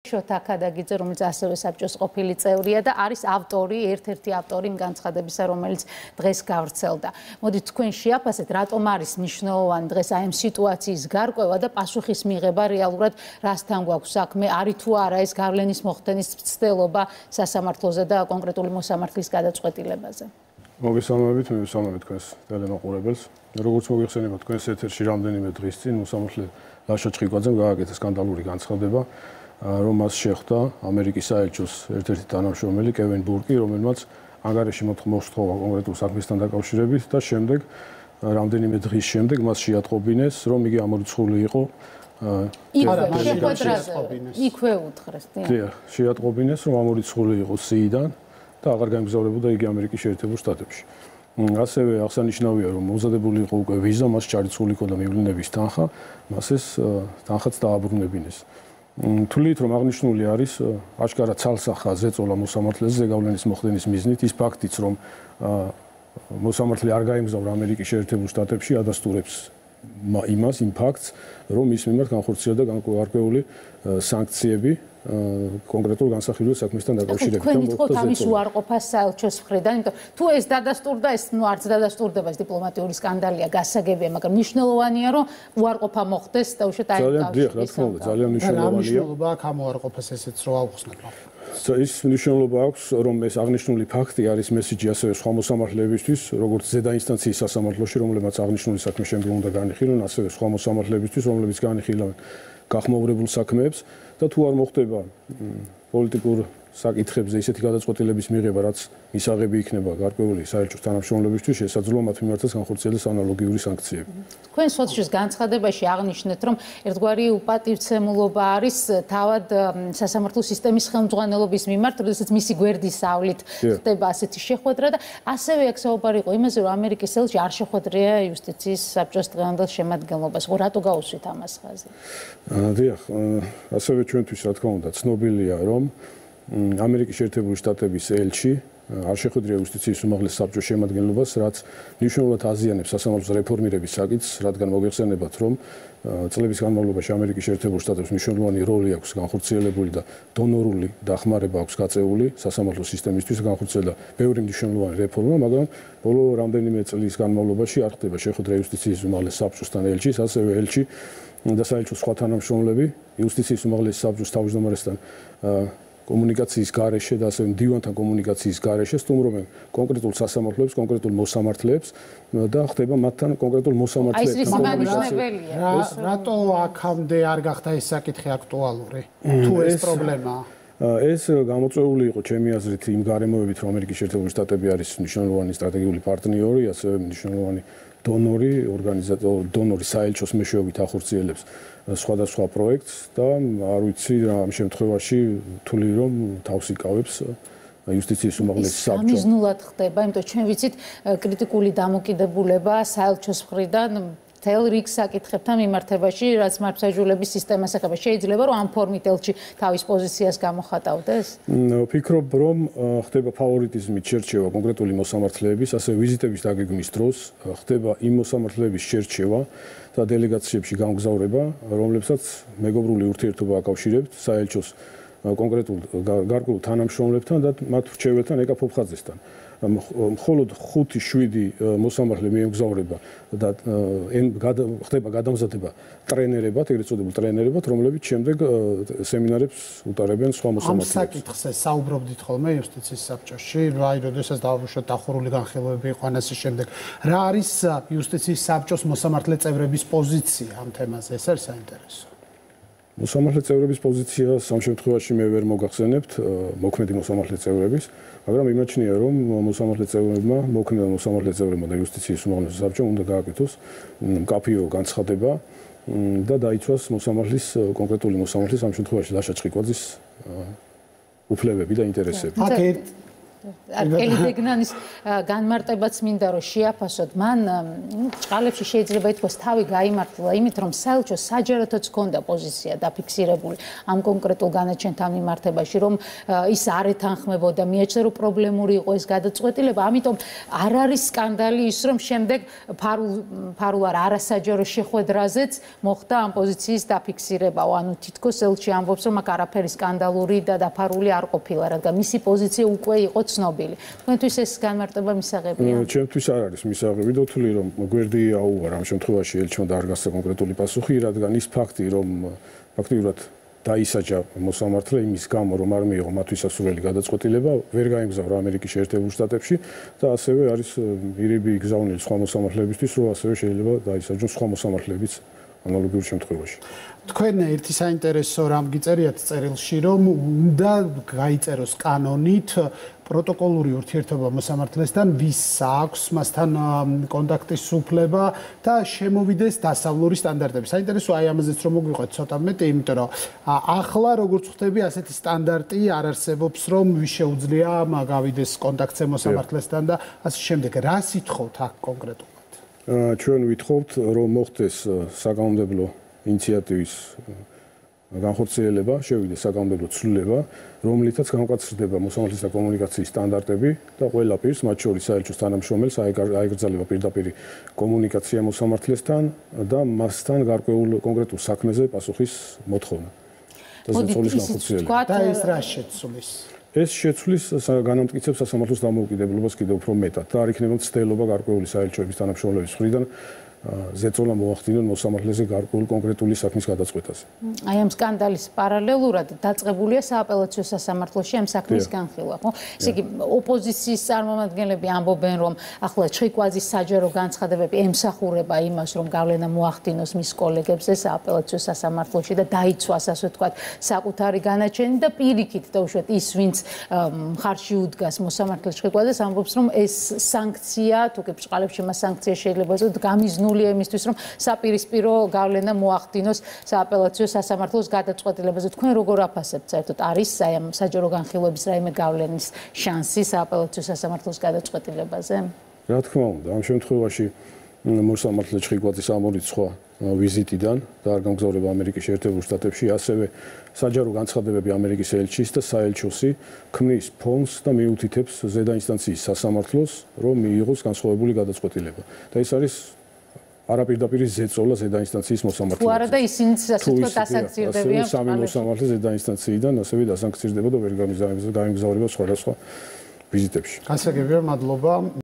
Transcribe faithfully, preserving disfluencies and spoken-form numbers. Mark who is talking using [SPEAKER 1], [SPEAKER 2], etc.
[SPEAKER 1] შოთა ქადაგიძე, რომელიც ასევე საბჭოს ყოფილი წევრია და არის ავტორი, ერთ-ერთი ავტორი იმ განცხადებისა, რომელიც დღეს გავრცელდა. მოდით თქვენ შეაფასეთ, რატომ არის მნიშვნელოვანი დღეს აი ამ სიტუაციის გარკვევა და პასუხის მიღება რეალურად რასთან გვაქვს საქმე, არის თუ არა ეს გავლენის მოხდენის ცდელობა სასამართლოზე და კონკრეტული მოსამართლის გადაწყვეტილებაზე.
[SPEAKER 2] მოგესალმებით, მე ვისალმებით თქვენს ტელემოყურებელს. როგორც მოგიხსენება თქვენს ეთერში რამდენიმე დღის წინ მოსამართლე ლაშა ჩხიკვაძემ გააკეთა სკანდალური განცხადება, რომ მას შეხვდა ამერიკის საელჩოს ერთ-ერთი თანამშრომელი კევინ ბურკი, რომელმაც ანგარიში მოსთხოვა კონკრეტულ საქმესთან დაკავშირებით და შემდეგ რამდენიმე დღის შემდეგ მას შეატყობინეს, რომ იგი ამორიცხული იყო
[SPEAKER 1] იქვე უთხრეს,
[SPEAKER 2] დიახ, შეატყობინეს, რომ ამორიცხული იყო სიიდან და აღარ გამგზავრებოდა იგი ამერიკის შეერთებულ შტატებში. ასევე აღსანიშნავია, რომ მომზადებული იყო უკვე ვიზა, მას ჩარიცხული ჰქონდა მივლინების თანხა, მას ეს თანხაც დააბრუნებინეს. თვლით, რომ აღნიშნული არის აშკარა ცალსახა ზეწოლა მოსამართლეზე ზეგავლენის მოხდენის მიზნით, ის ფაქტიც, რომ მოსამართლე არ გაემგზავრა ამერიკის შეერთებულ შტატებში, ადასტურებს იმას, იმ ფაქტს, რომ მის მიმართ განხორციელდა გარკვეული სანქციები კონკრეტულ განსახილველ საქმესთან დაკავშირებით.
[SPEAKER 1] თქვენ ითხოვთ ამის უარყოფას საელჩოს მხრიდან, იმიტომ თუ ეს დადასტურდა, ეს ნუ არც დადასტურდება, ეს დიპლომატიური სკანდალია, გასაგებია, მაგრამ მნიშვნელოვანია, რომ უარყოფა მოხდეს და უშუალოდ აი
[SPEAKER 2] ძალიან დიახ, რა თქმა უნდა, ძალიან მნიშვნელოვანია.
[SPEAKER 3] მნიშვნელობა აქვს ამ უარყოფას ესეც რო ავხსნათ.
[SPEAKER 2] ის მნიშვნელობა აქვს, რომ ეს აღნიშნული ფაქტი არის მესიჯი ასევე სხვა მოსამართლეებისთვის, როგორც ზედა ინსტანციის სასამართლოში, რომლებმაც აღნიშნული საქმე შემდგომ უნდა განიხილონ, ასევე სხვა მოსამართლეებისთვის, რომლებიც განიხილავენ გახმაურებულ საქმეებს და თუ არ მოხდება პოლიტიკურ საკითხებზე ისეთი გადაწყვეტილების მიღება, რაც მისაღები იქნება გარკვეული საელჩოს თანამშრომლებისთვის, შესაძლოა მათ მიმართაც განხორციელდეს ანალოგიური სანქციები.
[SPEAKER 1] თქვენ სოციალურ განცხადებაში აღნიშნეთ, რომ ერთგვარი უპატივცემულობა არის თავად სასამართლო სისტემის ხელმძღვანელობის მიმართ, როდესაც მისი გვერდის სავლით ხდება ასეთი შეხვედრა და ასევე აქ საუბარი იყო იმაზე, რომ ამერიკის ელჩი არ შეხვედრია იუსტიციის საბჭოს დღევანდელ შემადგენლობას. რატო გაუსვით ამას ხაზი?
[SPEAKER 2] დიახ, ასევე ჩვენთვის რა თქმა უნდა ცნობილია, რომ ამერიკის შეერთებული შტატების ელჩი არ შეხვედრია იუსტიციის უმაღლეს საბჭოს შემადგენლობას, რაც მნიშვნელოვნად აზიანებს სასამართლოს რეფორმირების საკითხს, რადგან მოგეხსენებათ, რომ წლების განმავლობაში ამერიკის შეერთებულ შტატებს მნიშვნელოვანი როლი აქვს განხორციელებული და დონორული დახმარება აქვს გაწეული სასამართლო სისტემისთვის განხორციელდა ბევრი მნიშვნელოვანი რეფორმა, მაგრამ ბოლო რამდენიმე წლის განმავლობაში არ ხდება შეხვედრა იუსტიციის უმაღლეს საბჭოსთან ელჩის, ასევე ელჩი და საელჩოს სხვა თანამშრომლები იუსტიციის უმაღლეს საბჭოს თავმჯდომარესთან კომუნიკაციის გარეშე და ასევე მდივანთან კომუნიკაციის გარეშე სტუმრობენ კონკრეტულ სასამართლოებს, კონკრეტულ მოსამართლეებს და ხდება მათთან კონკრეტულ მოსამართლეებთან
[SPEAKER 1] კომუნიკაცია.
[SPEAKER 3] რატო აქამდე არ გახდა ეს საკითხი აქტუალური? თუ ეს პრობლემაა?
[SPEAKER 2] ეს გამოწვეული იყო ჩემი აზრით იმ გარემოებით, რომ ამერიკის შეერთებული შტატები არის მნიშვნელოვანი სტრატეგიული პარტნიორი, ასევე მნიშვნელოვანი დონორი, ორგანიზატორი, დონორი საელჩოს მეშვეობით ახორციელებს სხვადასხვა პროექტს და არ ვიცი რა ამ შემთხვევაში თვლი რომ თავს იკავებს იუსტიციის უმაღლესი საბჭო.
[SPEAKER 1] სამიზნულად ხდება, იმიტომ ჩვენ ვიცით კრიტიკული დამოკიდებულება საელჩოს მხრიდან თელ რიგ საკითხებთან მიმართებაში, რაც მართლმსაჯულების სისტემას ეხება. შეიძლება რომ ამ ფორმით ელჩი თავის პოზიციას გამოხატავდეს?
[SPEAKER 2] ვფიქრობ, რომ ხდება ფავორიტიზმით შერჩევა კონკრეტული მოსამართლეების, ასევე ვიზიტების დაგეგმვის დროს ხდება იმ მოსამართლეების შერჩევა და დელეგაციებში გამგზავრება, რომლებსაც მეგობრული ურთიერთობა აკავშირებთ საელჩოს კონკრეტულ გარკვეულ თანამშრომლებთან და მათ რჩეველთან ეკა ფოფხაძესთან. მხოლოდ ხუთი შვიდი მოსამართლე მიემგზავრება და ხდება გადამზადება ტრენერებად, ეგრეთ წოდებულ ტრენერებად, რომლებიც შემდეგ სემინარებს უტარებენ სხვა მოსამართლეებს.
[SPEAKER 3] ამ საკითხზე საუბრობდით ხოლმე იუსტიციის საბჭოში, აი, როდესაც დავუშვათ დახურული განხილვები იყო ამასის შემდეგ. რა არის იუსტიციის საბჭოს მოსამართლე წევრების პოზიცია ამ თემაზე? ეს არის საინტერესო.
[SPEAKER 2] მოსამართლე წევრების პოზიცია სამ შემთხვევაში მე ვერ მოგახსენებთ, მოქმედი მოსამართლე წევრების, მაგრამ იმაჩნია, რომ მოსამართლე წევრებმა, მოქმედი მოსამართლე წევრებმა და იუსტიციის უმაღლეს საბჭომ უნდა გააკეთოს მკაფიო განცხადება და დაიცვას მოსამართლის კონკრეტული მოსამართლის ამ შემთხვევაში ლაშა ჩხიკვაძის უფლებები და ინტერესები.
[SPEAKER 3] აქ
[SPEAKER 1] არკელი დეგნანის განმარტებაც მინდა რომ შეაფასოთ. მან ჭყალებში შეიძლება ითქვას თავი გაიმართლა იმით, რომ საელჩოს საჯარათოც ჰქონდა პოზიცია დაფიქსირებული ამ კონკრეტულ განაჩენთან მიმართებაში, რომ ის არ ეთანხმებოდა, მიეჩნდა რომ პრობლემური იყო ეს გადაწყვეტილება, ამიტომ არ არის სკანდალი ის, რომ შემდეგ ფარულ ფარულ არ არასაჯარო შეხვედრაზეც მოხდა ამ პოზიციის დაფიქსირება. ანუ თითქოს ელჩი ამბობს, რომ აქ არაფერი სკანდალური და დაფარული არ ყოფილა, რადგან მისი პოზიცია უკვე იყო ცნობილი. თქვენთვის ეს განმარტება მისაღებია?
[SPEAKER 2] ჩემთვის არ არის მისაღები, დოთვლი რომ გვერდი აუვარ ამ შემთხვევაში ელჩმა და არ გასცა კონკრეტული პასუხი, რადგან ის ფაქტი, რომ ფაქტიურად დაისაჯა მოსამართლე იმის გამო, რომ არ მიიღო მათთვის სასურველი გადაწყვეტილება, ვერ გაემგზავრა ამერიკის შეერთებულ შტატებში და ასევე არის მირები იგზავნილი სხვა მოსამართლეებისთვის, რომ ასევე შეიძლება დაისაჯონ სხვა მოსამართლეებიც ანალოგიურ შემთხვევაში.
[SPEAKER 3] თქვენ ერთი საინტერესო რამ გიწერიათ წერილში, რომ უნდა გაიწეროს კანონით პროტოკოლური ურთიერთობა მოსამართლესთან, ვის აქვს მასთან კონტაქტის უფლება და შემოვიდეს დასავლური სტანდარტები. საინტერესო აი ამაზეც რომ მოგვიყვეთ ცოტა მეტი, იმიტომ რომ ახლა როგორც ხვდები, ასეთი სტანდარტი არ არსებობს, რომ ვის შეუძლია გავიდეს კონტაქტზე მოსამართლესთან და ასე შემდეგ. რა სიტყვით აქ კონკრეტულად?
[SPEAKER 2] ჩვენ ვითხოვთ, რომ მოხდეს საკანონმდებლო ინიციატივის განხორციელება, შევიდეს საკანონმდებლო ცვლილება, რომლითაც განკაცრდება მოსამართლეთა კომუნიკაციის სტანდარტები და ყველა პირს, მათ შორის საელჩოს თანამშრომელს აიგრძელება პირდაპირ კომუნიკაცია მოსამართლესთან და მასთან გარკვეულ კონკრეტულ საქმეზე პასუხის მოთხოვნა. და ზეწოლის განხორციელება.
[SPEAKER 3] და ეს რა შეცვლის?
[SPEAKER 2] ეს შეცვლის განამტკიცებს სასამართლოს დამოუკიდებლობას კიდევ უფრო მეტად და არ იქნება ცდელობა გარკვეული საელჩოების თანამშრომლების მხრიდან ზეწოლა მოახდინონ მოსამართლეზე გარკვეულ კონკრეტული საქმის გადაწყვეტაზე.
[SPEAKER 1] აი ამ სკანდალის პარალელურად დაწყებულია სააპელაციო სასამართლოში ამ საქმის განხილვა, ხო? ესე იგი ოპოზიციის წარმომადგენლები ამბობენ, რომ ახლა ჩხიკვაძის საჯარო განცხადებები ემსახურება იმას, რომ გავლენა მოახდინოს მის კოლეგებზე სააპელაციო სასამართლოში და დაიცვას, ასე ვთქვათ, საკუთარი განაჩენი და პირიქით და უშუალოდ ის, ვინც მხარში უდგას მოსამართლე ჩხიკვაძეს, ამბობს, რომ ეს სანქცია, თუ კი ბრჭყალებში მას სანქცია შეიძლება იწოდოს, გამიზნულია იმისთვის, რომ საპირისპირო გავლენა მოახდინოს სააპელაციო სასამართლოს გადაწყვეტილებაზე. თქვენ როგორ აფასებთ, საერთოდ არის აი ამ საჯარო განხილვების რაიმე გავლენის შანსი სააპელაციო სასამართლოს გადაწყვეტილებაზე?
[SPEAKER 2] რა თქმა უნდა, ამ შემთხვევაში მოსამართლე ჩხიკვაძის ამორიცხვა ვიზიტიდან და არ გამგზავრება ამერიკის შეერთებულ შტატებში, ასევე საჯარო განცხადებები ამერიკის ელჩის და საელჩოსი ქმნის ფონს და მიუთითებს ზედაინსტანციის სასამართლოს, რომ მიიღოს განსხვავებული გადაწყვეტილება. და ეს არის არაპირდაპირი ზეწოლა ზედაინსტანციის მოსამართლეებს.
[SPEAKER 1] თუ არა და ისინიც ასე ვთქვათ დასანქცირდებიან.
[SPEAKER 2] სამი მოსამართლე ზედაინსტანციიდან ასევე დასანქცირდება და ვერ გამიგზავრება სხვადასხვა ვიზიტებში.
[SPEAKER 3] გასაგებია, მადლობა.